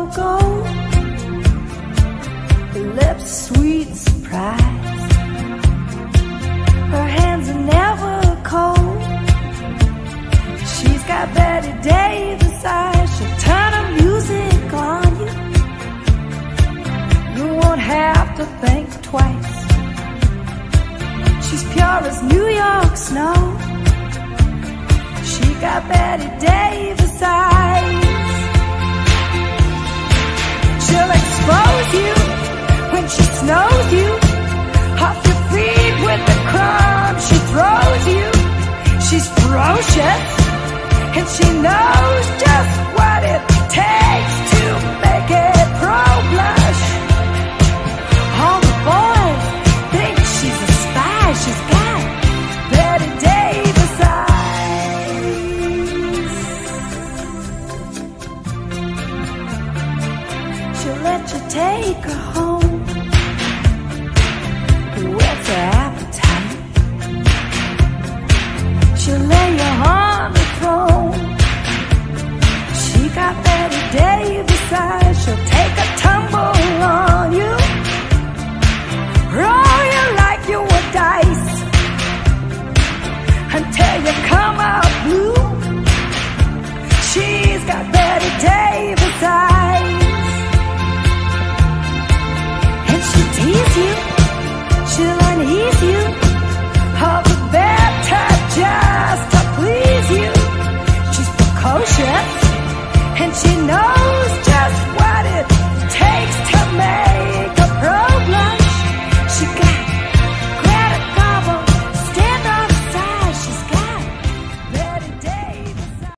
gold, her lips sweet surprise, her hands are never cold. She's got Betty Davis eyes, she'll turn her music on you. You won't have to think twice. She's pure as New York snow. She got Betty Davis eyes. She'll expose you when she snows you off your feet with the crumbs she throws you. She's ferocious and she knows just what it takes to make it pro blush. All the boys think she's a spy. She's got Betty Davis eyes. She'll let you take her home, whet her appetite. She'll lay you on the throne. She got Betty Davis eyes. She'll take a tumble on you, roll you like you were dice, until